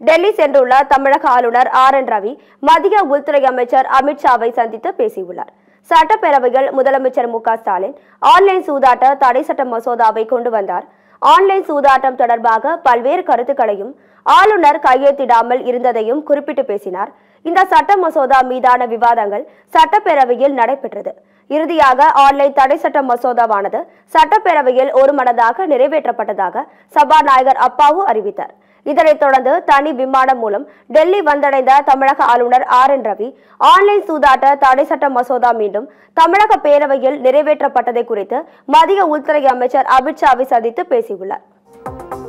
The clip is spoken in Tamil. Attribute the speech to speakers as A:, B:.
A: டெல்லி சென்றுள்ள தமிழக ஆளுநர் ஆர்.என். ரவி மத்திய உள்துறை அமைச்சர் அமித்ஷாவை சந்தித்து பேசியுள்ளார். சட்டப்பேரவையில் முதலமைச்சர் மு.க.ஸ்டாலின் ஆன்லைன் சூதாட்ட தடை சட்ட மசோதாவை கொண்டு வந்தார். ஆன்லைன் சூதாட்டம் தொடர்பாக பல்வேறு கருத்துக்களையும் ஆளுநர் கையெழுத்திடாமல் இருந்ததையும் குறிப்பிட்டு பேசினார். இந்த சட்ட மசோதா மீதான விவாதங்கள் சட்டப்பேரவையில் நடைபெற்றது. இறுதியாக ஆன்லைன் தடை சட்ட மசோதாவானது சட்டப்பேரவையில் ஒருமனதாக நிறைவேற்றப்பட்டதாக சபாநாயகர் அப்பாவு அறிவித்தார். இதனைத் தொடர்ந்து தனி விமானம் மூலம் டெல்லி வந்தடைந்த தமிழக ஆளுநர் ஆர்.என். ரவி ஆன்லைன் சூதாட்ட தடை சட்ட மசோதா மீண்டும் தமிழக பேரவையில் நிறைவேற்றப்பட்டதை குறித்து மத்திய உள்துறை அமைச்சர் அமித்ஷாவை சந்தித்து பேசியுள்ளார்.